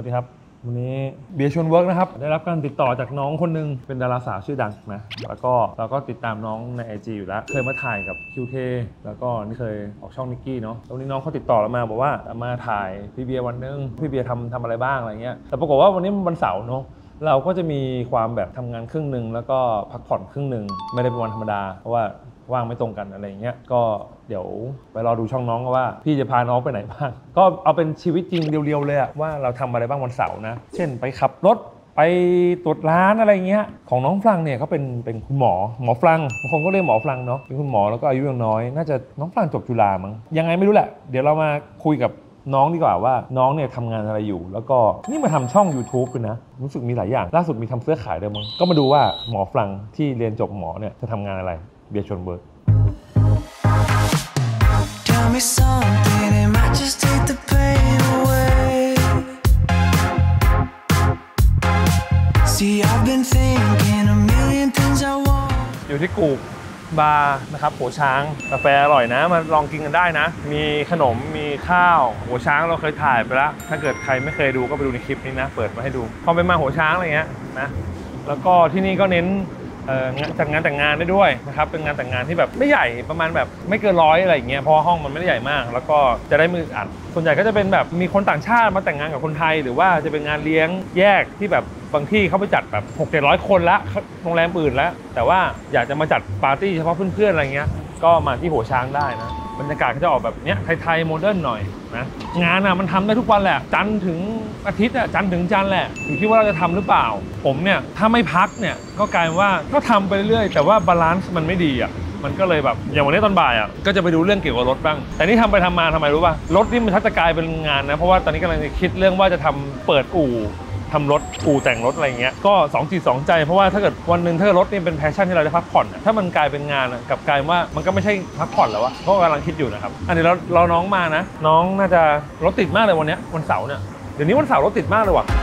วัสดีครับวันนี้เบียร์ชวนเวิร์กนะครับได้รับการติดต่อจากน้องคนนึงเป็นดาราสาวชื่อดังนะแล้วก็เราก็ติดตามน้องใน IG อยู่แล้วเคยมาถ่ายกับ QK แล้วก็นี่เคยออกช่องนิกกี้เนาะวันนี้น้องเขาติดต่อเรามาบอกว่ามาถ่ายพี่เบียร์วันนึงพี่เบียร์ทำอะไรบ้างอะไรเงี้ยแต่ปรากฏว่าวันนี้วันเสาร์เนาะเราก็จะมีความแบบทำงานครึ่งหนึ่งแล้วก็พักผ่อนครึ่งหนึ่งไม่ได้เป็นวันธรรมดาเพราะว่าว่างไม่ตรงกันอะไรเงี้ยก็เดี๋ยวไปรอดูช่องน้องว่าพี่จะพาน้องไปไหนบ้างก็เอาเป็นชีวิตจริงเรียวๆเลยอะว่าเราทำอะไรบ้างวันเสาร์นะเช่นไปขับรถไปตรวจร้านอะไรเงี้ยของน้องฟรังเนี่ยเขาเป็นคุณหมอฟรังบางคนก็เรียกหมอฟรังเนาะเป็นคุณหมอแล้วก็อายุยังน้อยน่าจะน้องฟรังจบจุฬามั้งยังไงไม่รู้แหละเดี๋ยวเรามาคุยกับน้องดีกว่าว่าน้องเนี่ยทำงานอะไรอยู่แล้วก็นี่มาทำช่อง YouTube ด้วยนะรู้สึกมีหลายอย่างล่าสุดมีทำเสื้อขายด้วยมั้งก็มาดูว่าหมอฟรังที่เรียนจบหมอเนี่ยจะทำงานอะไรเบียร์ชวนเบิร์กTell me something, it might just take the pain away. See, I've been thinking a million things I want. อยู่ที่กูบาร์นะครับหัวช้างกาแฟอร่อยนะมาลองกินกันได้นะมีขนมมีข้าวหัวช้างเราเคยถ่ายไปแล้วถ้าเกิดใครไม่เคยดูก็ไปดูในคลิปนี้นะเปิดมาให้ดูพอเป็นมาหัวช้างอะไรเงี้ยนะแล้วก็ที่นี่ก็เน้นจัดงานแต่งงานได้ด้วยนะครับเป็นงานแต่งงานที่แบบไม่ใหญ่ประมาณแบบไม่เกิน100อะไรอย่างเงี้ยเพราะห้องมันไม่ได้ใหญ่มากแล้วก็จะได้มืออัดส่วนใหญ่ก็จะเป็นแบบมีคนต่างชาติมาแต่งงานกับคนไทยหรือว่าจะเป็นงานเลี้ยงแยกที่แบบบางที่เขาไปจัดแบบ600-700 คนละโรงแรมอื่นแล้วแต่ว่าอยากจะมาจัดปาร์ตี้เฉพาะเพื่อนๆอะไรเงี้ยก็มาที่หัวช้างได้นะบรรยากาศก็จะออกแบบเนี้ยไทยๆโมเดิร์นหน่อยนะงานมันทำได้ทุกวันแหละจันทร์ถึงอาทิตย์จันทร์ถึงจันทร์แหละอยู่ที่ว่าเราจะทำหรือเปล่าผมเนี่ยถ้าไม่พักเนี่ยก็กลายว่าก็ทำไปเรื่อยแต่ว่าบาลานซ์มันไม่ดีมันก็เลยแบบอย่างวันนี้ตอนบ่ายก็จะไปดูเรื่องเกี่ยวกับรถบ้างแต่นี่ทำไปทำมาทำไมรู้ป่ะรถนี่มันชักจะกลายเป็นงานนะเพราะว่าตอนนี้กำลังจะคิดเรื่องว่าจะทำเปิดอู่ทำรถอู่แต่งรถอะไรเงี้ยก็2 จิต 2 ใจเพราะว่าถ้าเกิดวันหนึ่งถ้ารถนี่เป็นแพชชั่นที่เราได้พักผ่อนถ้ามันกลายเป็นงานกับกลายว่ามันก็ไม่ใช่พักผ่อนแล้วก็กำลังคิดอยู่นะครับอันนี้เราน้องมานะน้องน่าจะรถติดมากเลยวันนี้วันเสาร์เนี่ยเดี๋ยวนี้วันเสาร์รถติดมากเลยว่ะ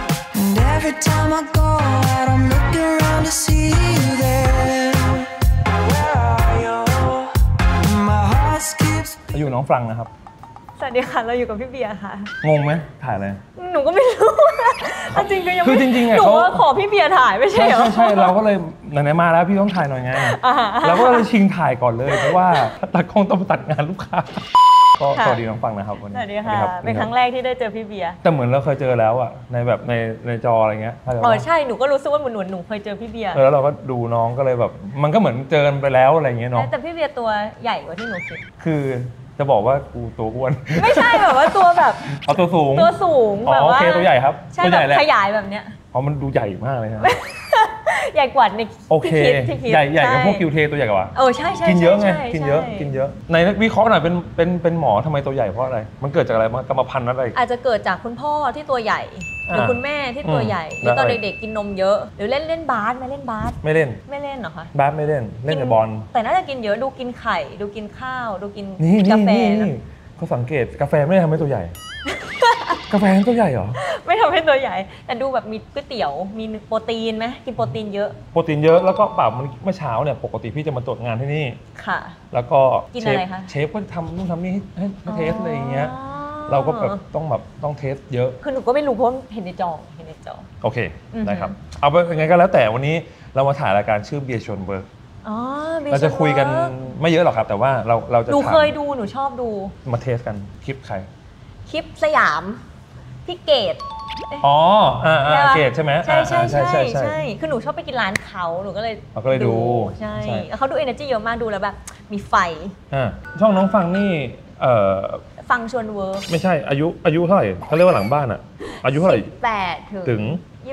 อยู่น้องฟรังนะครับสวัสดีค่ะเราอยู่กับพี่เบียร์ค่ะงงไหมถ่ายอะไรหนูก็ไม่รู้จริงก็ยังคือจริงๆหนูว่าขอพี่เบียร์ถ่ายไม่ใช่เหรอใช่เราก็เลยไหนๆมาแล้วพี่ต้องถ่ายหน่อยไงเราก็เลยชิงถ่ายก่อนเลยเพราะว่าตัดคงต้องตัดงานลูกค้าก็สวัสดีน้องฟังนะครับวันนี้สวัสดีค่ะเป็นครั้งแรกที่ได้เจอพี่เบียร์แต่เหมือนเราเคยเจอแล้วอะในแบบในจออะไรเงี้ยใช่หนูก็รู้สึกว่าเหมือนหนูเคยเจอพี่เบียร์แล้วเราก็ดูน้องก็เลยแบบมันก็เหมือนเจอกันไปแล้วอะไรเงี้ยเนาะแต่พี่เบียร์ตัวใหญ่กว่าที่หนูคิดคือจะบอกว่ากูตัวอ้วนไม่ใช่แบบว่าตัวแบบเอาตัวสูงแบบว่าโอเคตัวใหญ่ครับตัวใหญ่แหละขยายแบบเนี้ยมันดูใหญ่มากเลยครับใหญ่กว่าในโอเคใหญ่กับพวกคิวเทตัวใหญ่กว่าใช่กินเยอะไงกินเยอะในวิเคราะห์หน่อยเป็นหมอทำไมตัวใหญ่เพราะอะไรมันเกิดจากอะไรกรรมพันธุ์อะไรอาจจะเกิดจากคุณพ่อที่ตัวใหญ่หรือคุณแม่ที่ตัวใหญ่หรือตอนเด็กๆกินนมเยอะหรือเล่นบาสไม่เล่นบาสไม่เล่นเหรอคะบาสไม่เล่นแต่บอลแต่น่าจะกินเยอะดูกินไข่ดูกินข้าวดูกินกาแฟเขาสังเกตกาแฟไม่ได้ทำให้ตัวใหญ่กาแฟตัวใหญ่เหรอไม่ทำให้ตัวใหญ่แต่ดูแบบมีก๋วยเตี๋ยวมีโปรตีนไหมกินโปรตีนเยอะแล้วก็เมื่อเช้าเนี่ยปกติพี่จะมาตรวจงานที่นี่ค่ะแล้วก็กินอะไรคะเชฟก็ทำนู่นทำนี่ให้เทสอะไรอย่างเงี้ยเราก็แบบต้องเทสเยอะคือหนูก็ไม่รู้เพราะเห็นในจอโอเคได้ครับเอาไปยังไงก็แล้วแต่วันนี้เรามาถ่ายรายการชื่อเบียร์ชวนเบิร์กเราจะคุยกันไม่เยอะหรอกครับแต่ว่าเราจะหนูเคยดูหนูชอบดูมาเทสกันคลิปใครคลิปสยามพี่เกดเกดใช่ไหมใช่คือหนูชอบไปกินร้านเขาหนูก็เลยดูใช่แล้วเขาดู energy เยอะมากดูแล้วแบบมีไฟช่องน้องฟังนี่ฟังชวนเวิร์กไม่ใช่อายุเท่าไหร่เขาเรียกว่าหลังบ้านอะอายุเท่าไหร่ 18ถึง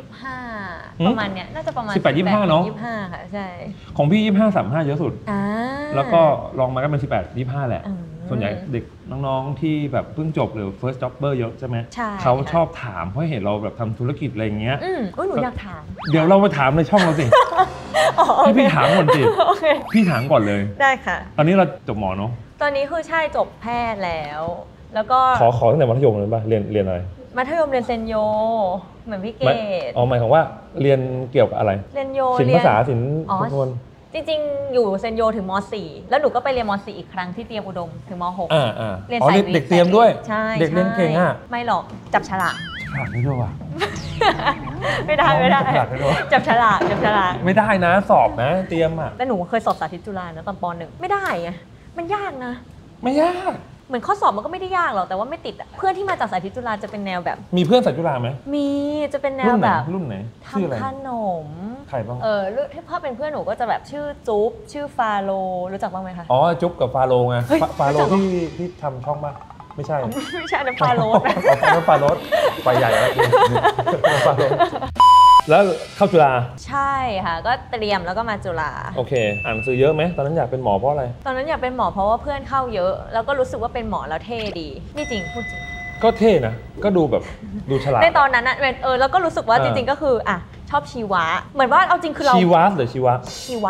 25ประมาณเนี้ยน่าจะประมาณ 18-25เนาะ 25ค่ะใช่ของพี่25-35เยอะสุดแล้วก็ลองมาก็เป็น18-25แหละส่วนใหญ่เด็กน้องๆที่แบบเพิ่งจบหรือ first jobber เยอะใช่ไหมเขาชอบถามเพราะเห็นเราแบบทำธุรกิจอะไรอย่างเงี้ยหนูอยากถามเดี๋ยวเราไปถามในช่องเราสิให้พี่ถามก่อนสิพี่ถามก่อนเลยได้ค่ะตอนนี้เราจบหมอเนาะตอนนี้คือใช่จบแพทย์แล้วก็ขอตั้งแต่มัธยมเลยป่ะเรียนอะไรมัธยมเรียนเซนโยเหมือนพี่เกดหมายของว่าเรียนเกี่ยวกับอะไรเรียนโยศิลปภาษาศิลป์ทุกคนจริงๆอยู่เซนโยถึงม.4 แล้วหนูก็ไปเรียนม.4 อีกครั้งที่เตรียมอุดมถึงม.6 เรียนสายเด็กเตรียมด้วยใช่เด็กเรียนเก่งอ่ะไม่หรอกจับฉลากฉลากได้ด้วยว่ะไม่ได้จับฉลากไม่ได้นะสอบนะเตรียมอ่ะแต่หนูเคยสอบสาธิตจุฬานะตอนป .1 ไม่ได้ไงมันยากนะไม่ยากเหมือนข้อสอบมันก็ไม่ได้ยากหรอกแต่ว่าไม่ติดอ่ะเพื่อนที่มาจากสาธิตจุฬาจะเป็นแนวแบบมีเพื่อนสายจุฬาไหมมีจะเป็นแนวแบบรุ่นไหนชื่ออะไรทำขนมใครบ้างถ้าเป็นเพื่อนหนูก็จะแบบชื่อจุ๊บชื่อฟาโลรู้จักบ้างไหมคะอ๋อจุ๊บกับฟาโลไงฟาโลที่ทำช่องบ้างไม่ใช่นะฟาโรสฟาโรสไปใหญ่แล้วฟาโรสแล้วเข้าจุฬาใช่ค่ะก็เตรียมแล้วก็มาจุฬาโอเคอ่านหนังสือเยอะไหมตอนนั้นอยากเป็นหมอเพราะอะไรตอนนั้นอยากเป็นหมอเพราะว่าเพื่อนเข้าเยอะแล้วก็รู้สึกว่าเป็นหมอแล้วเท่ดีไม่จริงพูดจริงก็เท่นะก็ดูแบบดูฉลาดในตอนนั้นนะแล้วก็รู้สึกว่าจริงๆก็คือชอบชีวะเหมือนว่าเอาจริงคือเราชีวะหรือชีวะ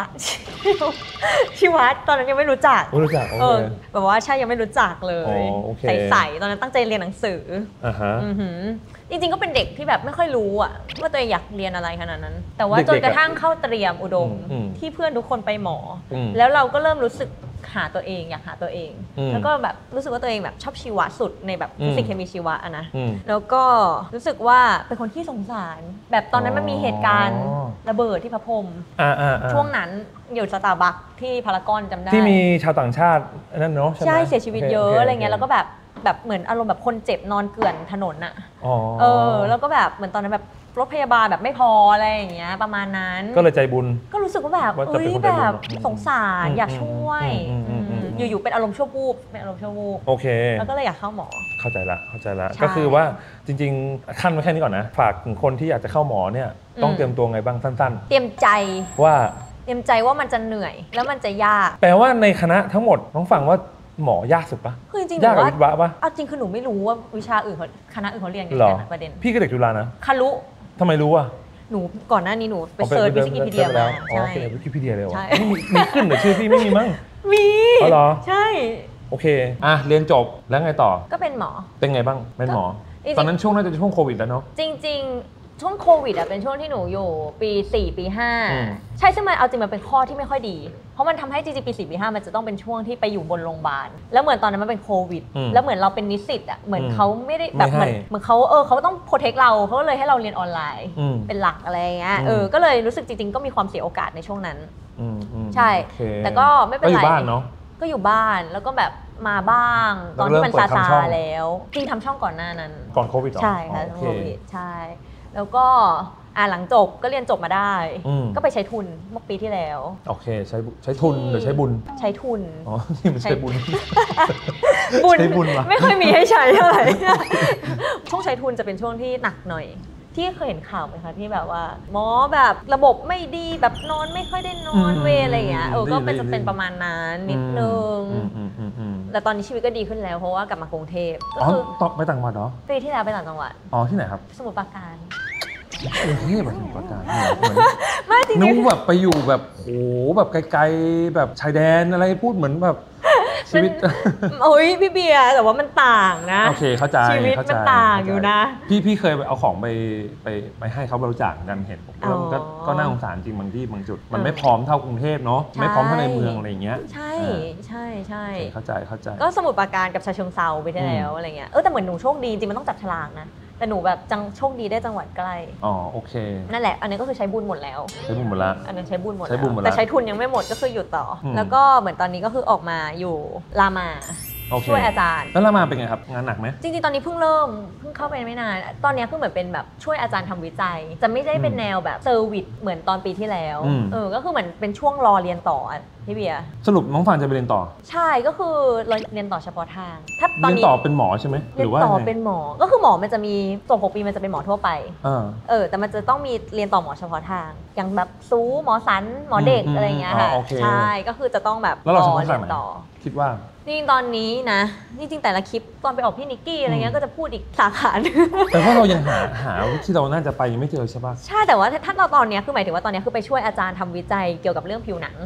ตอนนั้นยังไม่รู้จักโอเคแบบว่าใช่ยังไม่รู้จักเลยใสๆตอนนั้นตั้งใจเรียนหนังสือจริงๆก็เป็นเด็กที่แบบไม่ค่อยรู้ว่าตัวเองอยากเรียนอะไรขนาดนั้นแต่ว่าจนกระทั่งเข้าเตรียมอุดมที่เพื่อนทุกคนไปหมอแล้วเราก็เริ่มรู้สึกหาตัวเองอยากหาตัวเองแล้วก็แบบรู้สึกว่าตัวเองแบบชอบชีวะสุดในแบบฟิสิกส์เคมีชีวะนะแล้วก็รู้สึกว่าเป็นคนที่สงสารแบบตอนนั้นมันมีเหตุการณ์ระเบิดที่พระพรหมช่วงนั้นอยู่สตาร์บัคที่พารากอนจำได้ที่มีชาวต่างชาตินั่นเนาะใช่เสียชีวิตเยอะอะไรเงี้ยแล้วก็แบบเหมือนอารมณ์แบบคนเจ็บนอนเกลื่อนถนนอ่ะแล้วก็แบบเหมือนตอนนั้นแบบรถพยาบาลแบบไม่พออะไรอย่างเงี้ยประมาณนั้นก็เลยใจบุญก็รู้สึกว่าแบบแบบสงสารอยากช่วยอยู่ๆเป็นอารมณ์ชั่ววูบเป็นอารมณ์ชั่ววูบโอเคแล้วก็เลยอยากเข้าหมอเข้าใจละก็คือว่าจริงๆขั้นไว้แค่นี้ก่อนนะฝากถึงคนที่อยากจะเข้าหมอเนี่ยต้องเตรียมตัวไงบ้างสั้นๆเตรียมใจว่ามันจะเหนื่อยแล้วมันจะยากแปลว่าในคณะทั้งหมดน้องฟังว่าหมอยากสุดปะคือจริงๆยากกว่าวิทย์วะปะเอาจริงคือหนูไม่รู้ว่าวิชาอื่นคณะอื่นเขาเรียนกันนะประเด็นพี่ก็เด็กจุฬานะคารุทำไมรู้อ่ะหนูก่อนหน้านี้หนูไปเซิร์ชวิกิพีเดียมาใช่วิกิพีเดียเลยวะมีขึ้นหรือชื่อพี่ไม่มีมั้งมีอ๋อเหรอใช่โอเคเรียนจบแล้วไงต่อก็เป็นหมอเป็นไงบ้างเป็นหมอตอนนั้นช่วงน่าจะช่วงโควิดแล้วเนาะจริงช่วงโควิดเป็นช่วงที่หนูอยู่ปี4ปี5ใช่ซึ่งมันเอาจริงมันเป็นข้อที่ไม่ค่อยดีเพราะมันทำให้จริงๆปี4ปี5มันจะต้องเป็นช่วงที่ไปอยู่บนโรงพยาบาลแล้วเหมือนตอนนั้นมันเป็นโควิดแล้วเหมือนเราเป็นนิสิตเหมือนเขาไม่ได้แบบเหมือนเขาต้องโปรเทคเราเขาเลยให้เราเรียนออนไลน์เป็นหลักอะไรเงี้ยก็เลยรู้สึกจริงๆก็มีความเสียโอกาสในช่วงนั้นใช่แต่ก็ไม่เป็นไรก็อยู่บ้านเนาะก็อยู่บ้านแล้วก็แบบมาบ้างตอนที่มันซาแล้วจริงทำช่องก่อนหน้านั้นก่อนโควิดใช่ค่ะโควิดใช่แล้วก็หลังจบก็เรียนจบมาได้ก็ไปใช้ทุนเมื่อปีที่แล้วโอเคใช้ทุนหรือใช้บุญใช้ทุนอ๋อนี่มันใช้บุญใช้บุญไม่ค่อยมีให้ใช้เท่าไหร่ช่วงใช้ทุนจะเป็นช่วงที่หนักหน่อยที่เคยเห็นข่าวไหมคะที่แบบว่าหมอแบบระบบไม่ดีแบบนอนไม่ค่อยได้นอนเวอะไรอย่างเงี้ยก็จะเป็นประมาณนั้นนิดนึงแต่ตอนนี้ชีวิตก็ดีขึ้นแล้วเพราะว่ากลับมากรุงเทพก็คือไปต่างจังหวัดเหรอปีที่แล้วไปต่างจังหวัดที่ไหนครับสมุทรปราการนี่แบบสมุทรปราการไม่จริงนึกแบบไปอยู่แบบโหแบบไกลๆแบบชายแดนอะไรพูดเหมือนแบบชีวิตโอ้ยพี่เบียร์แต่ว่ามันต่างนะโอเคเข้าใจชีวิตมันต่างอยู่นะพี่เคยเอาของไปให้เขาบริจาคกันเห็นก็น่าสงสารจริงบางที่บางจุดมันไม่พร้อมเท่ากรุงเทพเนาะไม่พร้อมเท่าในเมืองอะไรอย่างเงี้ยใช่เข้าใจก็สมุทรปราการกับฉะเชิงเทราไปที่แล้วอะไรเงี้ยแต่เหมือนหนูโชคดีจริงมันต้องจับฉลากนะแต่หนูแบบโชคดีได้จังหวัดใกล้โอเคนั่นแหละอันนี้ก็คือใช้บุญหมดแล้วใช้บุญหมดแล้วอันนั้นใช้บุญหมดแล้วแต่ใช้ทุนยังไม่หมดก็คืออยู่ต่อแล้วก็เหมือนตอนนี้ก็คือออกมาอยู่รามาช่วยอาจารย์แล้วรามาเป็นไงครับงานหนักไหมจริงๆตอนนี้เพิ่งเข้าไปไม่นานตอนนี้คือเหมือนเป็นแบบช่วยอาจารย์ทำวิจัยจะไม่ได้เป็นแนวแบบเซอร์วิสเหมือนตอนปีที่แล้วก็คือเหมือนเป็นช่วงรอเรียนต่อพี่เบียร์สรุปน้องฟานจะไปเรียนต่อใช่ก็คือเรียนต่อเฉพาะทางถ้าตอนนี้เรียนต่อเป็นหมอใช่ไหมหรือว่าต่อเป็นหมอก็คือหมอมันจะมีจบ6 ปีมันจะเป็นหมอทั่วไปแต่มันจะต้องมีเรียนต่อหมอเฉพาะทางอย่างแบบซูหมอสันหมอเด็กอะไรเงี้ยค่ะใช่ก็คือจะต้องแบบแล้วเราเฉพาะทางไหนคิดว่าจริงตอนนี้นะจริงแต่ละคลิปตอนไปออกพี่นิกกี้อะไรเงี้ยก็จะพูดอีกสาขาแต่ว่าเรายังหาที่เราน่าจะไปยังไม่เจอใช่ปะใช่แต่ว่าถ้าเราตอนนี้คือหมายถึงว่าตอนนี้คือไปช่วยอาจารย์ทำวิจัยเกี่ยวกับเรื่องผิวหนัง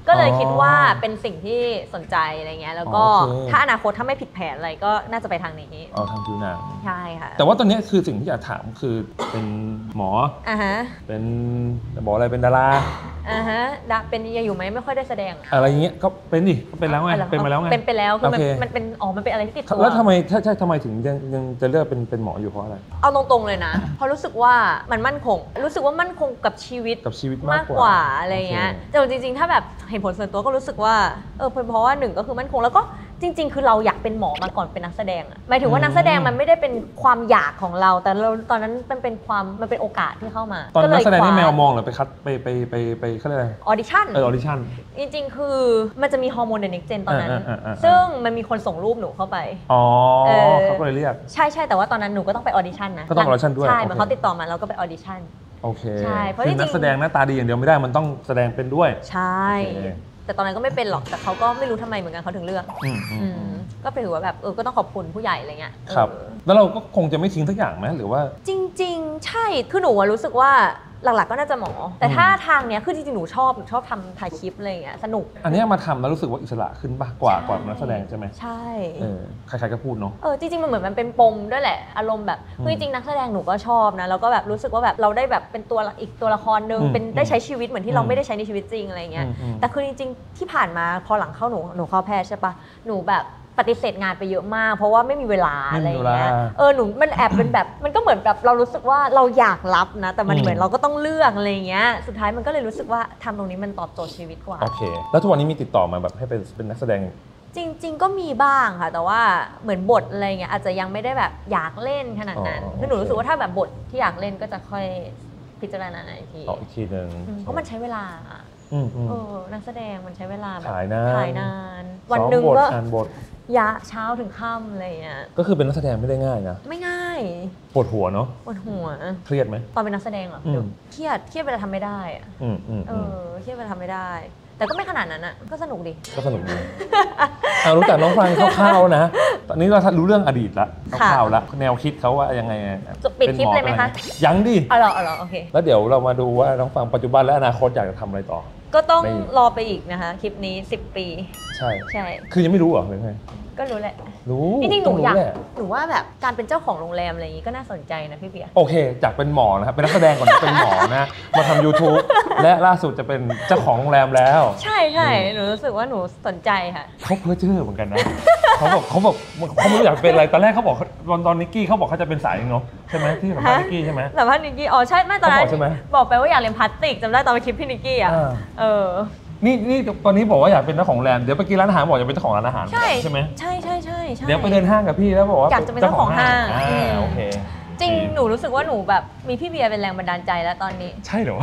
ก็เลยคิดว่าเป็นสิ่งที่สนใจอะไรเงี้ยแล้วก็ถ้าอนาคตถ้าไม่ผิดแผนอะไรก็น่าจะไปทางนี้ทางผิวหนังใช่ค่ะแต่ว่าตอนนี้คือสิ่งที่อยากถามคือเป็นหมอเป็นบอกอะไรเป็นดาราเป็นอยู่ไหมไม่ค่อยได้แสดงอะไรเงี้ยก็เป็นดิก็เป็นแล้วไงเป็นมาแล้วไงเป็นไปแล้วคือมันเป็นมันเป็นอะไรที่ติดตัวแล้วทำไมทำไมถึงยังจะเลือกเป็นหมออยู่เพราะอะไรเอาตรงๆเลยนะเพราะรู้สึกว่ามันมั่นคงรู้สึกว่ามั่นคงกับชีวิตมากกว่าอะไรเงี้ยแต่จริงๆถ้าแบบเห็นผลส่วนตัวก็รู้สึกว่าเพราะว่า1ก็คือมั่นคงแล้วก็จริงๆคือเราอยากเป็นหมอมาก่อนเป็นนักแสดงหมายถึงว่านักแสดงมันไม่ได้เป็นความอยากของเราแต่เราตอนนั้นมันเป็นโอกาสที่เข้ามาตอนนักแสดงนี่แมวมองหรือไปคัดไปเขาเรียกอะไรออดิชั่นออดิชั่นจริงๆคือมันจะมีฮอร์โมนเดนิกเจนตอนนั้นซึ่งมันมีคนส่งรูปหนูเข้าไปเขาก็เลยเรียกใช่แต่ว่าตอนนั้นหนูก็ต้องไปออดิชั่นนะก็ต้องออดิชั่นด้วยใช่เหมือนเขาติดต่อมาแล้วก็ไปออดิชั่นโอเคใช่เพราะนักแสดงหน้าตาดีอย่างเดียวไม่ได้มันต้องแสดงเป็นด้วยใช่แต่ตอนนั้นก็ไม่เป็นหรอกแต่เขาก็ไม่รู้ทำไมเหมือนกันเขาถึงเลือกก็ถือว่าแบบก็ต้องขอบคุณผู้ใหญ่อะไรเงี้ยครับแล้วเราก็คงจะไม่ทิ้งทุกอย่างไหมหรือว่าจริงๆใช่คือหนูรู้สึกว่าหลักๆก็น่าจะหมอแต่ถ้าทางเนี้ยคือจริงๆหนูชอบทำถ่ายคลิปอะไรเงี้ยสนุกอันนี้มาทำแล้วรู้สึกว่าอิสระขึ้นป่ะกว่านักแสดงใช่ไหมใช่ใครๆก็พูดเนาะจริงๆมันเหมือนมันเป็นปมด้วยแหละอารมณ์แบบคือจริงๆนักแสดงหนูก็ชอบนะแล้วก็แบบรู้สึกว่าแบบเราได้แบบเป็นอีกตัวละครนึงเป็นได้ใช้ชีวิตเหมือนที่เราไม่ได้ใช้ในชีวิตจริงอะไรเงี้ยแต่คือจริงๆที่ผ่านมาพอหลังเข้าหนูเข้าแพทย์ใช่ปะหนูแบบปฏิเสธงานไปเยอะมากเพราะว่าไม่มีเวลาอะไรอย่างเงี้ยหนูมันแอบเป็นแบบมันก็เหมือนแบบเรารู้สึกว่าเราอยากรับนะแต่มันเหมือนเราก็ต้องเลือกอะไรอย่างเงี้ยสุดท้ายมันก็เลยรู้สึกว่าทำตรงนี้มันตอบโจทย์ชีวิตกว่าโอเคแล้วทุกวันนี้มีติดต่อมาแบบให้เป็นนักแสดงจริงๆก็มีบ้างค่ะแต่ว่าเหมือนบทอะไรเงี้ยอาจจะยังไม่ได้แบบอยากเล่นขนาดนั้นคือหนูรู้สึกว่าถ้าแบบบทที่อยากเล่นก็จะค่อยพิจารณาอีกทีนึงเพราะมันใช้เวลานักแสดงมันใช้เวลาแบบถ่ายนานวันหนึ่งก็ยะเช้าถึงค่ำอะไรเงี้ยก็คือเป็นนักแสดงไม่ได้ง่ายนะไม่ง่ายปวดหัวเนาะปวดหัวเครียดไหมตอนเป็นนักแสดงเหรอเครียดเวลาทำไม่ได้อะเครียดเวลาทำไม่ได้แต่ก็ไม่ขนาดนั้นอะก็สนุกดีรู้จักน้องฟังคร่าวๆนะตอนนี้เรารู้เรื่องอดีตละคร่าวๆแล้วแนวคิดเขาว่ายังไงปิดคลิปเลยไหมคะยังดิเหรอโอเคแล้วเดี๋ยวเรามาดูว่าน้องฟังปัจจุบันและอนาคตอยากจะทำอะไรต่อก็ต้องรอไปอีกนะคะคลิปนี้10 ปีใช่คือยังไม่รู้เหรอหรือไงก็รู้แหละรู้จริงๆหนูว่าแบบการเป็นเจ้าของโรงแรมอะไรอย่างนี้ก็น่าสนใจนะพี่เบียร์โอเคจากเป็นหมอนะครับเป็นนักแสดงก่อนเป็นหมอนะมาทำ YouTube และล่าสุดจะเป็นเจ้าของโรงแรมแล้วใช่หนูรู้สึกว่าหนูสนใจค่ะเขาเพ้อเจ้อเหมือนกันนะเขาไม่รู้อยากเป็นอะไรตอนแรกเขาบอกตอนนิกกี้เขาบอกเขาจะเป็นสายเนาะใช่ไหมที่สัมภาษณ์นิกกี้ใช่ไหมสัมภาษณ์นิกกี้ใช่ไม่ตอนนั้นบอกไปว่าอยากเรียนพลาสติกจำได้ตอนไปคลิปพี่นิกกี้นี่ตอนนี้บอกว่าอยากเป็นเจ้าของโรงแรมเดี๋ยวไปกินร้านอาหารบอกจะเป็นเจ้าของร้านอาหารใช่ไหมใช่เดี๋ยวไปเดินห้างกับพี่แล้วบอกว่าอยากจะเป็นเจ้าของห้างโอเคจริงหนูรู้สึกว่าหนูแบบมีพี่เบียร์เป็นแรงบันดาลใจแล้วตอนนี้ใช่เหรอ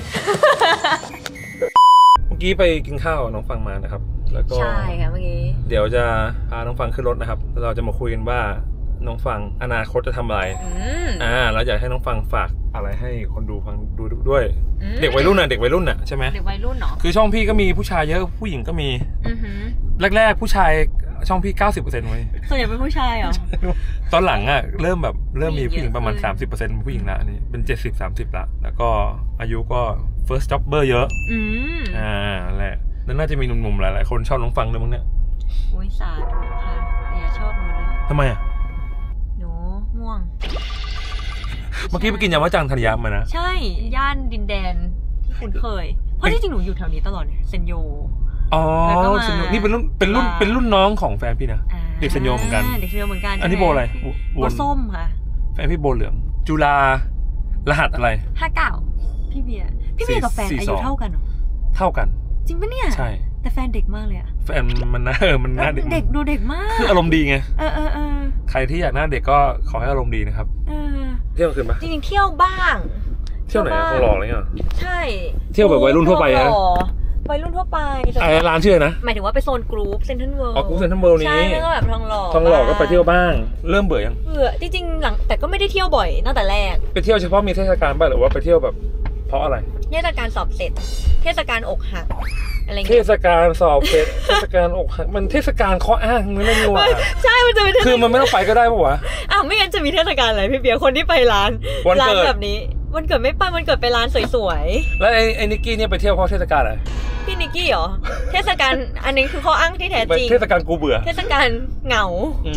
เมื่อกี้ไปกินข้าวน้องฟังมานะครับแล้วก็ใช่ค่ะเมื่อกี้เดี๋ยวจะพาน้องฟังขึ้นรถนะครับแล้วเราจะมาคุยกันว่าน้องฟังอนาคตจะทำอะไรเราอยากให้น้องฟังฝากอะไรให้คนดูฟังดูด้วยเด็กวัยรุ่นน่ะใช่ไหมเด็กวัยรุ่นเนาะคือช่องพี่ก็มีผู้ชายเยอะผู้หญิงก็มีแรกๆผู้ชายช่องพี่ 90% ไว้ส่วนใหญ่เป็นผู้ชายเหรอตอนหลังอ่ะเริ่มมีผู้หญิงประมาณ 30% ผู้หญิงละนี่เป็น 70-30 ละแล้วก็อายุก็ first jobber เยอะแหละนั่นน่าจะมีหนุ่มๆหลายๆคนชอบน้องฟังด้วยมั้งเนี่ยอุ้ยสาธุค่ะอย่าชอบหนูเลยทำไมอ่ะหนูง่วงเมื่อกี้ไปกินยำมะจังธัญญามานะใช่ย่านดินแดนที่คุณเคยเพราะที่จริงหนูอยู่แถวนี้ตลอดเซนโยนี่เป็นรุ่นน้องของแฟนพี่นะเด็กเซนโยเหมือนกันอันนี้โบอะไรโบส้มค่ะแฟนพี่โบเหลืองจุฬารหัสอะไร 59พี่เบียร์กับแฟนอายุเท่ากันเหรอเท่ากันจริงปะเนี่ยใช่แต่แฟนเด็กมากเลยอะแฟนมันหน้าเด็กดูเด็กมากคืออารมณ์ดีไงใครที่อยากหน้าเด็กก็ขอให้อารมณ์ดีนะครับเที่ยวคืนปะจริงๆเที่ยวบ้างเที่ยวไหนคงหล่ออะไรเงี้ยใช่เที่ยวแบบวัยรุ่นทั่วไปนะวัยรุ่นทั่วไปร้านชื่อนะหมายถึงว่าไปโซนกรุ๊ปเซ็นทรัลเวิลด์กรุ๊ปเซ็นทรัลเวิลด์นี้ใช่แล้วก็แบบทองหล่อก็ไปเที่ยวบ้างเริ่มเบื่อยังจริงๆหลังแต่ก็ไม่ได้เที่ยวบ่อยตั้งแต่แรกไปเที่ยวเฉพาะมีเทศกาลบ้างหรือว่าไปเที่ยวแบบเพราะอะไรเทศกาลสอบเสร็จเทศกาลอกหักอะไรเทศกาลสอบเสร็จเทศกาลอกหักมันเทศกาลข้ออ้างมันไม่มีว่ะใช่มันจะเป็นคือมันไม่ต้องไปก็ได้ป่ะวะไม่งั้นจะมีเทศกาลอะไรพี่เบียร์คนที่ไปร้านแบบนี้วันเกิดไม่ไปวันเกิดไปร้านสวยๆแล้วไอ้นิกกี้เนี่ยไปเที่ยวเพราะเทศกาลอะไรพี่นิกกี้เหรอเทศกาลอันนี้คือข้ออ้างที่แท้จริงเทศกาลกูเบื่อเทศกาลเหงา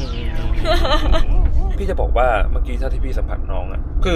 พี่จะบอกว่าเมื่อกี้ถ้าที่พี่สัมผัสน้องอ่ะคือ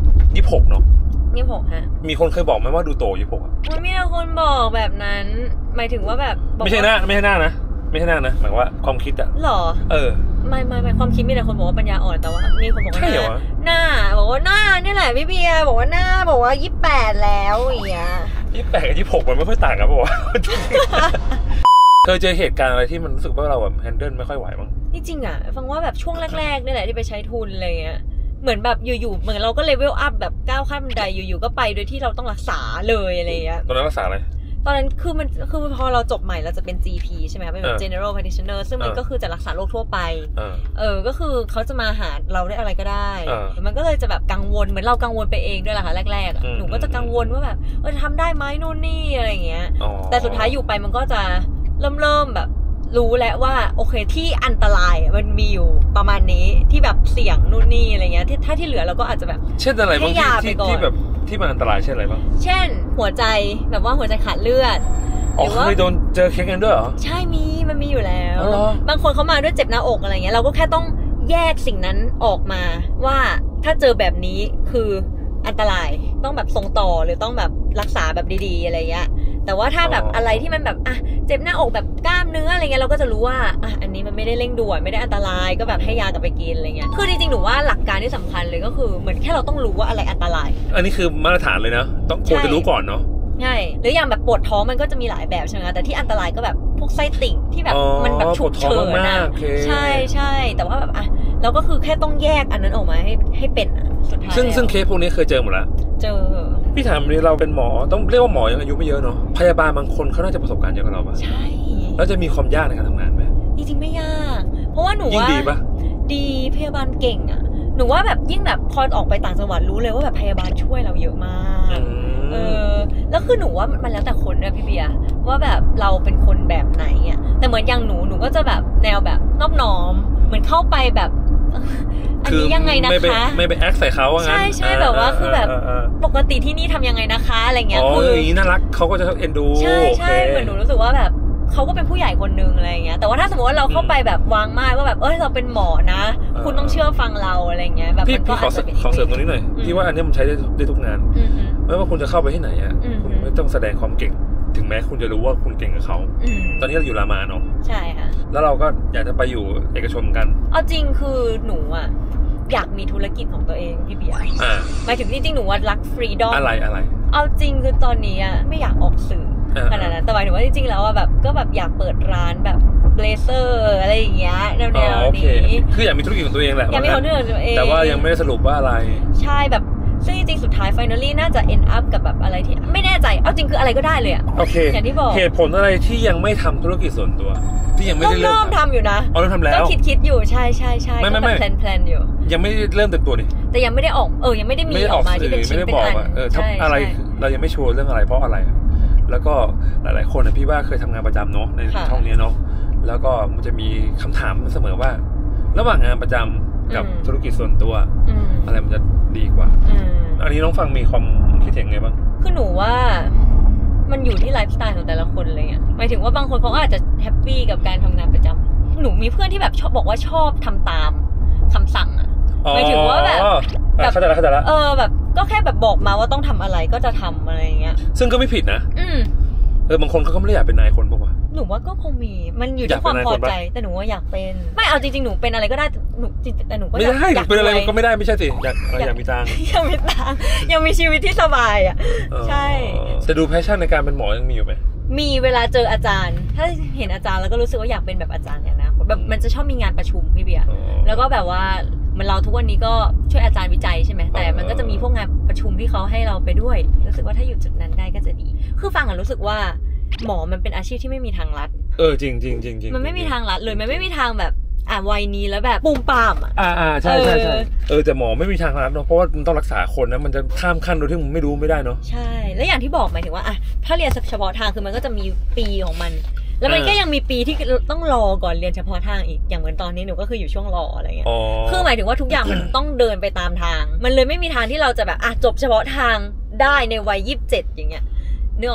26เนาะ 26ฮะมีคนเคยบอกไหมว่าดูโต26อ่ะมันมีแต่คนบอกแบบนั้นหมายถึงว่าแบบไม่ใช่หน้านะไม่ใช่หน้านะหมายว่าความคิดอ่ะหรอไม่ความคิดมีแต่คนบอกว่าปัญญาอ่อนแต่ว่ามีคนบอกว่าหน้าบอกว่าหน้านี่แหละพี่เบียร์บอกว่าหน้าบอกว่า28แล้วอย่างเงี้ย 28กับ26มันไม่ค่อยต่างกันป่ะวะเคยเจอเหตุการณ์อะไรที่มันรู้สึกว่าเราแบบแฮนเดิลไม่ค่อยไหวมั้งจริงๆอ่ะฟังว่าแบบช่วงแรกๆนี่แหละที่ไปใช้ทุนอะไรเงี้ยเหมือนแบบอยู่ๆเหมือนเราก็เลเวลอัพแบบก้าวขั้นบันไดอยู่ๆก็ไปโดยที่เราต้องรักษาเลยอะไรเงี้ยตอนนั้นรักษาอะไรตอนนั้นคือพอเราจบใหม่เราจะเป็น GP ใช่ไหมเป็นแบบ General Practitioner ซึ่งมันก็คือจะรักษาโรคทั่วไปก็คือเขาจะมาหาเราได้อะไรก็ได้มันก็เลยจะแบบกังวลเหมือนเรากังวลไปเองด้วยแหละค่ะแรกๆหนูก็จะกังวลว่าแบบจะทำได้ไหมนู่นนี่อะไรเงี้ยแต่สุดท้ายอยู่ไปมันก็จะเริ่มแบบรู้แล้วว่าโอเคที่อันตรายมันมีอยู่ประมาณนี้ที่แบบเสี่ยงนู่นนี่อะไรเงี้ยถ้าที่เหลือเราก็อาจจะแบบเช่นอะไรบางที่แบบที่มันอันตรายเช่นอะไรบ้างเช่นหัวใจแบบว่าหัวใจขาดเลือดหรือว่าเคยโดนเจอเคสกันด้วยเหรอใช่มันมีอยู่แล้วบางคนเขามาด้วยเจ็บหน้าอกอะไรเงี้ยเราก็แค่ต้องแยกสิ่งนั้นออกมาว่าถ้าเจอแบบนี้คืออันตรายต้องแบบส่งต่อหรือต้องแบบรักษาแบบดีๆอะไรเงี้ยแต่ว่าถ้าแบบอะไรที่มันแบบเจ็บหน้าอกแบบกล้ามเนื้ออะไรเงี้ยเราก็จะรู้ว่าอันนี้มันไม่ได้เร่งด่วนไม่ได้อันตรายก็แบบให้ยากลับไปกินอะไรเงี้ยคือจริงๆหนูว่าหลักการที่สำคัญเลยก็คือเหมือนแค่เราต้องรู้ว่าอะไรอันตรายอันนี้คือมาตรฐานเลยนะต้องควรจะรู้ก่อนเนาะใช่หรืออย่างแบบปวดท้องมันก็จะมีหลายแบบใช่ไหมแต่ที่อันตรายก็แบบพวกไส้ติ่งที่แบบมันแบบฉุกเฉินนะใช่แต่ว่าแบบเราก็คือแค่ต้องแยกอันนั้นออกมาให้เป็นสุดท้ายซึ่งเคสพวกนี้เคยเจอหมดแล้วเจอพี่ถามนี้เราเป็นหมอต้องเรียกว่าหมอยังอายุไม่เยอะเนาะพยาบาลบางคนเขาน่าจะประสบการณ์เยอะกว่าเราป่ะใช่แล้วจะมีความยากในการทำงานไหมจริงๆไม่ยากเพราะว่าหนูว่าดีป่ะดีพยาบาลเก่งหนูว่าแบบยิ่งแบบพอออกไปต่างจังหวัดรู้เลยว่าแบบพยาบาลช่วยเราเยอะมากแล้วคือหนูว่ามันแล้วแต่คนด้วยพี่เบียร์ว่าแบบเราเป็นคนแบบไหนแต่เหมือนอย่างหนูก็จะแบบแนวแบบนอบน้อมเหมือนเข้าไปแบบอันนี้ยังไงนะคะไม่ไปแอคใส่เขาว่างั้นใช่แบบว่าคือแบบปกติที่นี่ทำยังไงนะคะอะไรเงี้ยคืออย่างนี้น่ารักเขาก็จะเอ็นดูใช่เหมือนหนูรู้สึกว่าแบบเขาก็เป็นผู้ใหญ่คนนึงอะไรเงี้ยแต่ว่าถ้าสมมติว่าเราเข้าไปแบบวางมากว่าแบบเราเป็นหมอนะคุณต้องเชื่อฟังเราอะไรเงี้ยแบบมันก็ขอเสริมตรงนี้หน่อยที่ว่าอันนี้มันใช้ได้ทุกงานไม่ว่าคุณจะเข้าไปที่ไหนคุณไม่ต้องแสดงความเก่งถึงแม้คุณจะรู้ว่าคุณเก่งกับเขาตอนนี้เราอยู่รามาเนาะใช่ค่ะแล้วเราก็อยากจะไปอยู่เอกชนกันเอาจริงคือหนูอยากมีธุรกิจของตัวเองพี่เบียร์หมายถึงจริงๆหนูว่ารักฟรีดอมอะไรเอาจริงคือตอนนี้ไม่อยากออกสื่อขนาดนั้นแต่หมายถึงว่าจริงๆแล้วแบบก็แบบอยากเปิดร้านแบบเบลเซอร์อะไรอย่างเงี้ยแนวนี้คืออยากมีธุรกิจของตัวเองแหละอยากมีธุรกิจของตัวเองแต่ว่ายังไม่ได้สรุปว่าอะไรใช่แบบซึ่งจริงๆสุดท้าย finally น่าจะ end up กับแบบอะไรที่ไม่แน่ใจเอาจริงคืออะไรก็ได้เลยโอเคอย่างที่บอกเหตุผลอะไรที่ยังไม่ทำธุรกิจส่วนตัวที่ยังไม่ได้เริ่มทำอยู่นะเริ่มทำแล้วก็คิดอยู่ใช่ก็แบบแพลนอยู่ยังไม่เริ่มเต็มตัวดิแต่ยังไม่ได้ออกยังไม่ได้มีออกมาที่เป็นชิ้นเป็นอันทำอะไรเรายังไม่ชัวร์เรื่องอะไรเพราะอะไรแล้วก็หลายๆคนพี่ว่าเคยทำงานประจำเนาะในช่องนี้เนาะแล้วก็มันจะมีคำถามเสมอว่าระหว่างงานประจำกับธุรกิจส่วนตัวอะไรมันจะดีกว่าอันนี้น้องฟังมีความคิดเห็นไงบ้างคือหนูว่ามันอยู่ที่ไลฟ์สไตล์ของแต่ละคนเลยหมายถึงว่าบางคนเขาอาจจะแฮปปี้กับการทำงานประจำหนูมีเพื่อนที่แบบชอบบอกว่าชอบทำตามคำสั่งหมายถึงว่าแบบเข้าใจแล้วแบบก็แค่แบบบอกมาว่าต้องทำอะไรก็จะทำอะไรอย่างเงี้ยซึ่งก็ไม่ผิดนะบางคนเขาก็ไม่ได้อยากเป็นนายคนป่ะวะหนูว่าก็คงมีมันอยู่ที่ความพอใจแต่หนูว่าอยากเป็นไม่เอาจริงๆหนูเป็นอะไรก็ได้หนูแต่หนูก็อยากเป็นอะไรก็ไม่ได้ไม่ใช่สิอยากมีตังค์ยังมีตังค์ยังมีชีวิตที่สบายใช่แต่ดูแพชชั่นในการเป็นหมอยังมีอยู่ไหมมีเวลาเจออาจารย์ถ้าเห็นอาจารย์แล้วก็รู้สึกว่าอยากเป็นแบบอาจารย์เนี่ยนะแบบมันจะชอบมีงานประชุมพี่เบียร์แล้วก็แบบว่ามันเราทุกวันนี้ก็ช่วยอาจารย์วิจัยใช่ไหมแต่มันก็จะมีพวกงานประชุมที่เขาให้เราไปด้วยรู้สึกว่าถ้าอยู่จุดนั้นได้ก็จะดีคือฟังรู้สึกว่าหมอมันเป็นอาชีพที่ไม่มีทางลัดจริงมันไม่มีทางลัดเลยมันไม่มีทางแบบวัยนี้แล้วแบบปุ่มปามใช่แต่หมอไม่มีทางลัดเนาะเพราะว่ามันต้องรักษาคนนะมันจะข้ามขั้นโดยที่มึงไม่รู้ไม่ได้เนาะใช่แล้วอย่างที่บอกหมายถึงว่าถ้าเรียนเฉพาะทางคือมันก็จะมีปีของมันแล้วมันก็ยังมีปีที่ต้องรอก่อนเรียนเฉพาะทางอีกอย่างเหมือนตอนนี้หนูก็คืออยู่ช่วงรออะไรเงี้ยคือหมายถึงว่าทุกอย่างมันต้องเดินไปตามทางมันเลยไม่มีทางที่เราจะแบบจบเฉพาะทางได้ในวัย27อย่างเงี้ยนึกออกปะ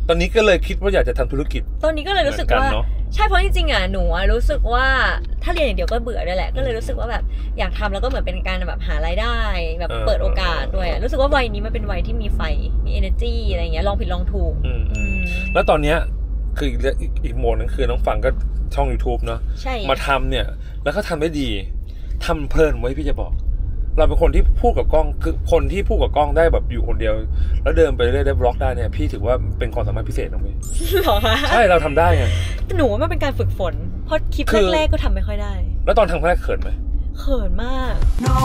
ตอนนี้ก็เลยคิดว่าอยากจะทำธุรกิจตอนนี้ก็เลยรู้สึกว่าใช่เพราะจริงๆอ่ะหนูรู้สึกว่าถ้าเรียนอย่างเดียวก็เบื่อด้วยแหละก็เลยรู้สึกว่าแบบอยากทำแล้วก็เหมือนเป็นการแบบหารายได้แบบเปิดโอกาสด้วยรู้สึกว่าวัยนี้มันเป็นวัยที่มีไฟมี energy อะไรเงี้ยลองผิดลองถูกแล้วตอนเนี้ยคืออีกโหมดนึงคือน้องฟังก็ช่อง YouTube เนาะมาทำเนี่ยแล้วก็ทำได้ดีทำเพลินไว้พี่จะบอกเราเป็นคนที่พูดกับกล้องคือคนที่พูดกับกล้องได้แบบอยู่คนเดียวแล้วเดินไปเรื่อยได้บล็อกได้เนี่ยพี่ถือว่าเป็นความสามารถพิเศษนะพี่หรอคะใช่เราทำได้ไงหนูว่ามันเป็นการฝึกฝนเพราะคลิปแรกๆก็ทำไม่ค่อยได้แล้วตอนทำครั้งแรกเขินไหมเขินมาก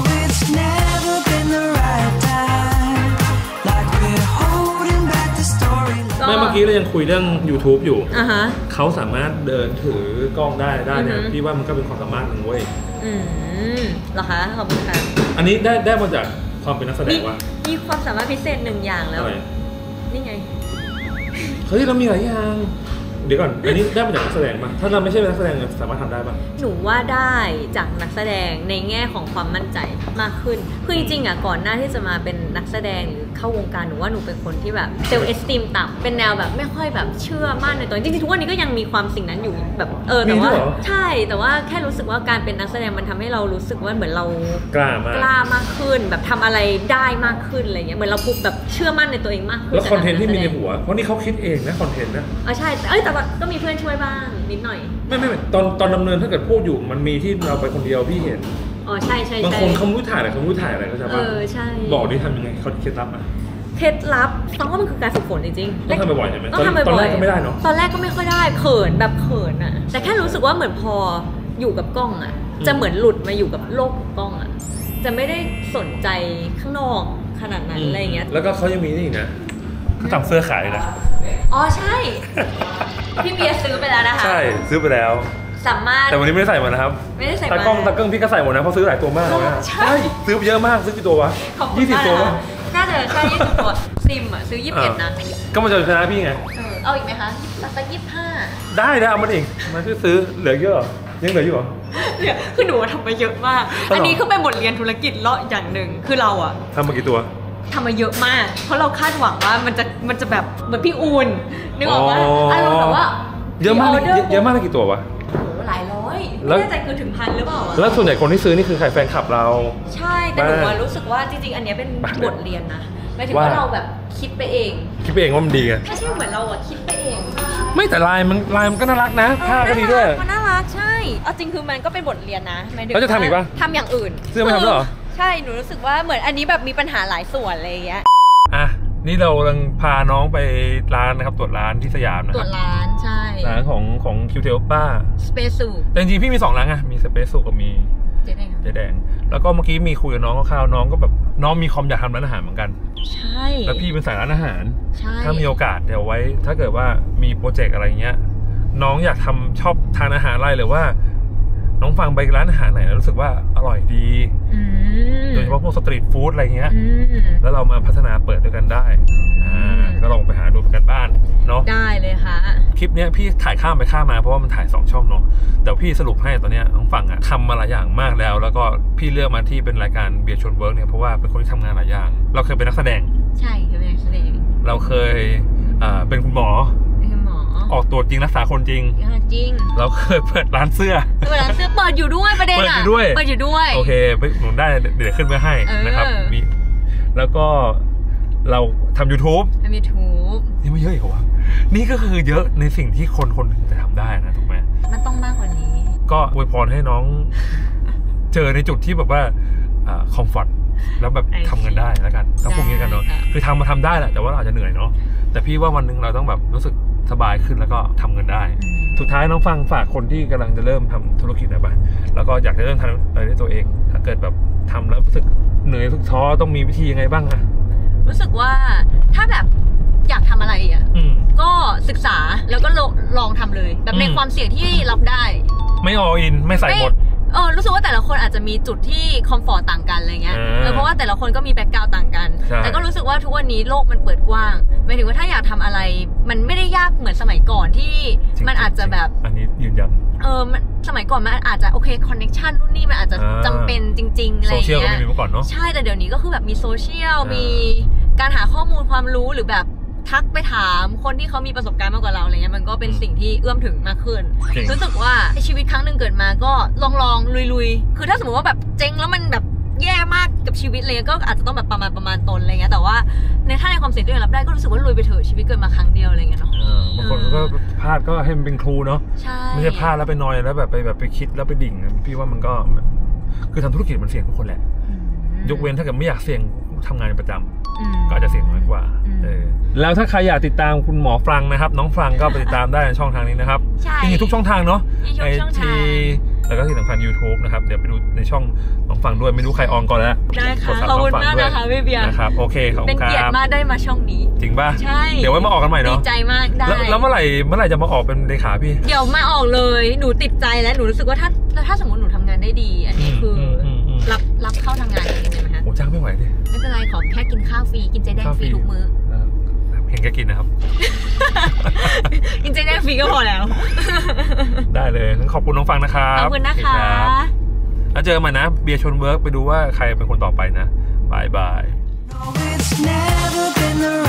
เมื่อกี้เรายังคุยเรื่อง YouTube อยู่เขาสามารถเดินถือกล้องได้เนี่ยพี่ว่ามันก็เป็นความสามารถหนึ่งเว้ยเหรอคะขอบคุณค่ะอันนี้ได้มาจากความเป็นนักแสดงว่ามีความสามารถพิเศษหนึ่งอย่างแล้วนี่ไงเฮ้ยเรามีหลายอย่างเดี๋ยวก่อนอันนี้ได้มาจากนักแสดงป่ะถ้าเราไม่ใช่เป็นนักแสดงสามารถทำได้ป่ะหนูว่าได้จากนักแสดงในแง่ของความมั่นใจมากขึ้นคือจริงๆอ่ะก่อนหน้าที่จะมาเป็นนักแสดงหรือเข้าวงการหนูว่าหนูเป็นคนที่แบบเซลล์เอสติมต่ำเป็นแนวแบบไม่ค่อยแบบเชื่อมั่นในตัวจริงๆทุกวันนี้ก็ยังมีความสิ่งนั้นอยู่แบบแต่ว่าใช่แต่ว่าแค่รู้สึกว่าการเป็นนักแสดงมันทำให้เรารู้สึกว่าเหมือนเรากล้ามากขึ้นแบบทำอะไรได้มากขึ้นอะไรเงี้ยเหมือนเราแบบเชื่อมั่นในตัวเองมากขึ้นแล้วคอนเทนต์ที่มีในหัวเพราะนี่เขาคิดเองนะคอนเทนต์นะใช่แต่ว่าก็มีเพื่อนช่วยบ้างนิดหน่อยไม่ตอนดำเนินถ้าเกิดพูดอยู่มันมีที่เราไปคนเดียวพี่เห็นใช่บางคนเขาไม่รู้ถ่ายอะไรเขาไม่รู้ถ่ายอะไรก็จะว่าใช่บอกนี่ทำยังไงเขาเคล็ดลับอ่ะเคล็ดลับฟังว่ามันคือการฝึกฝนจริงๆต้องทำบ่อยๆใช่ไหมต้องทำบ่อยๆตอนแรกก็ไม่ได้เนาะตอนแรกก็ไม่ค่อยได้เขินแบบเขินอ่ะแต่แค่รู้สึกว่าเหมือนพออยู่กับกล้องอ่ะจะเหมือนหลุดมาอยู่กับโลกของกล้องอ่ะจะไม่ได้สนใจข้างนอกขนาดนั้นอะไรเงี้ยแล้วก็เขายังมีนี่นะเขาทำเสื้อขายนะใช่พี่เบียร์ซื้อไปแล้วนะคะใช่ซื้อไปแล้วสามารถแต่วันนี้ไม่ได้ใส่มานะครับไม่ได้ใส่มาตากล้องพี่ก็ใส่หมดนะเพราะซื้อหลายตัวมากเลยนะใช่ซื้อเยอะมากซื้อกี่ตัววะ20 ตัววะน่าจะใช่20 ตัวซิมอ่ะซื้อ21นะก็มาจะชนะพี่ไงเอาอีกไหมคะสัก25 ได้เอามาอีกมาช่วยซื้อเหลือเยอะยังเหลืออยู่เหรอคือหนูทำมาเยอะมากอันนี้คือเป็นบทเรียนธุรกิจเลาะอย่างหนึ่งคือเราอ่ะทำมากี่ตัวทำมาเยอะมากเพราะเราคาดหวังว่ามันจะแบบเหมือนพี่อูนนึกออกว่าอารมณ์แบบว่าเยอะมากเลยกี่ตัววะหลายร้อยไม่แน่ใจคือถึง1,000หรือเปล่าแล้วส่วนใหญ่คนที่ซื้อนี่คือใครแฟนคลับเราใช่แต่หนูรู้สึกว่าจริงๆอันนี้เป็นบทเรียนนะหมายถึงว่าเราแบบคิดไปเองว่ามันดีไงไม่ใช่เหมือนเราอะคิดไปเองไม่แต่ลายมันก็น่ารักนะผ้าก็ดีด้วยมันน่ารักใช่เอาจริงคือมันก็เป็นบทเรียนนะเราจะทำอีกป่ะทำอย่างอื่นเสื้อไม่ทำหรอใช่หนูรู้สึกว่าเหมือนอันนี้แบบมีปัญหาหลายส่วนอะไรอย่างเงี้ยนี่เรากำลังพาน้องไปร้านนะครับตรวจร้านที่สยามนะครับตรวจร้านใช่ร้านของคิวเทลป้าสเปซูแต่จริงๆพี่มี2ร้านมีสเปซูกับมีเจ๊แดงแล้วก็เมื่อกี้มีคุยกับน้องคร่าวๆน้องก็แบบน้องมีความอยากทำร้านอาหารเหมือนกันใช่แล้วพี่เป็นสายร้านอาหารใช่ถ้ามีโอกาสเดี๋ยวไว้ถ้าเกิดว่ามีโปรเจกต์อะไรเงี้ยน้องอยากชอบทานอาหารอะไรหรือว่าน้องฟังไปร้านอาหารไหนแล้วรู้สึกว่าอร่อยดีโดยเฉพาะพวกสตรีทฟู้ดอะไรเงี้ยแล้วเรามาพัฒนาเปิดด้วยกันได้ก็ลองไปหาดูกันบ้านเนาะได้เลยค่ะคลิปนี้พี่ถ่ายข้ามไปข้ามมาเพราะว่ามันถ่าย2ช่องเนาะแต่พี่สรุปให้ตอนนี้น้องฟังทำมาหลายอย่างมากแล้วก็พี่เลือกมาที่เป็นรายการเบียร์ชวนเวิร์กเนี่ยเพราะว่าเป็นคนที่ทำงานหลายอย่างเราเคยเป็นนักแสดงใช่เคยเป็นนักแสดงเราเคยเป็นคุณหมอออกตรวจจริงรักษาคนจริงเราเคยเปิดร้านเสื้อเปิดอยู่ด้วยประเด็นเปิดอยู่ด้วยโอเคไปหนุนได้เดี๋ยวขึ้นมาให้นะครับมีแล้วก็เราทำ YouTube นี่ไม่เยอะอีกเหรอนี่ก็คือเยอะในสิ่งที่คนหนึ่งจะทำได้นะถูกไหมมันต้องมากกว่านี้ก็อวยพรให้น้องเจอในจุดที่แบบว่าคอมฟอร์ตแล้วแบบทำเงินได้แล้วกันต้องพูดงี้กันเนาะคือทำได้แหละแต่ว่าเราอาจจะเหนื่อยเนาะแต่พี่ว่าวันนึงเราต้องแบบรู้สึกสบายขึ้นแล้วก็ทำเงินได้สุดท้ายน้องฟังฝากคนที่กำลังจะเริ่มทำธุรกิจไปแล้วก็อยากจะเริ่มทำอะไรด้วยตัวเองถ้าเกิดแบบทำแล้วรู้สึกเหนื่อยรู้สึกท้อต้องมีวิธียังไงบ้างอะรู้สึกว่าถ้าแบบอยากทำอะไรอ่ะก็ศึกษาแล้วก็ลองทำเลยแบบในความเสี่ยงที่รับได้ไม่อออินไม่ใส่หมดรู้สึกว่าแต่ละคนอาจจะมีจุดที่คอมฟอร์ตต่างกันอะไรเงี้ยเพราะว่าแต่ละคนก็มีแบ็คกราวด์ต่างกันแต่ก็รู้สึกว่าทุกวันนี้โลกมันเปิดกว้างหมายถึงว่าถ้าอยากทำอะไรมันไม่ได้ยากเหมือนสมัยก่อนที่มันอาจจะแบบอันนี้ยืนยันสมัยก่อนมันอาจจะโอเคคอนเนคชั่นนู่นนี่มันอาจจะจำเป็นจริงๆอะไรเงี้ยโซเชียลก็ไม่มีเมื่อก่อนเนาะใช่แต่เดี๋ยวนี้ก็คือแบบมีโซเชียลมีการหาข้อมูลความรู้หรือแบบทักไปถามคนที่เขามีประสบการณ์มากกว่าเราอะไรเงี้ยมันก็เป็นสิ่งที่เอื้อมถึงมากขึ้นรู้สึกว่าชีวิตครั้งหนึ่งเกิดมาก็ลองลุยๆคือถ้าสมมติว่าแบบเจ๊งแล้วมันแบบแย่มากกับชีวิตเลยก็อาจจะต้องแบบประมาณตนอะไรเงี้ยแต่ว่าถ้าในความเสี่ยงที่รับได้ก็รู้สึกว่าลุยไปเถอะชีวิตเกิดมาครั้งเดียวอะไรเงี้ยเนาะบางคนก็พลาดก็ให้มันเป็นครูเนาะไม่ใช่พลาดแล้วไปนอยแล้วแบบไปคิดแล้วไปดิ่งพี่ว่ามันก็คือทำธุรกิจมันเสี่ยงทุกคนแหละยกเว้นถ้าเกิดไม่อยากเสี่ยงทำงานประจำก็อาจจะเสี่ยงน้อยกว่าแล้วถ้าใครอยากติดตามคุณหมอฟรังนะครับน้องฟรังก็ไปติดตามได้ในช่องทางนี้นะครับมีทุกช่องทางเนาะIGแล้วก็ที่สำคัญ YouTube นะครับเดี๋ยวไปดูในช่องน้องฟรังด้วยไม่รู้ใครออนก่อนแล้วได้ค่ะขอบคุณมากนะคะพี่เบียร์นะครับโอเคขอบคุณครับเป็นเกียรติมากได้มาช่องนี้จริงป่ะใช่เดี๋ยวไว้มาออกกันใหม่เนาะดีใจมากได้แล้วเมื่อไหร่จะมาออกเป็นเลขาพี่เดี๋ยวมาออกเลยหนูติดใจแล้วหนูรู้สึกว่าถ้าสมมติหนูทำงานได้ดีอันนี้คือรับเข้าทำงานจริงๆไหมคะโอ้จ้างไม่ไหวดิไม่เป็นไรขอแค่กินข้าวฟรีกินเจแดงฟรีทุกมื้อเห็นแกกินนะครับกินเจแดงฟรีก็พอแล้วได้เลยงั้นขอบคุณน้องฟรังนะครับขอบคุณนะคะแล้วเจอกันนะเบียร์ชวนเวิร์กไปดูว่าใครเป็นคนต่อไปนะบาย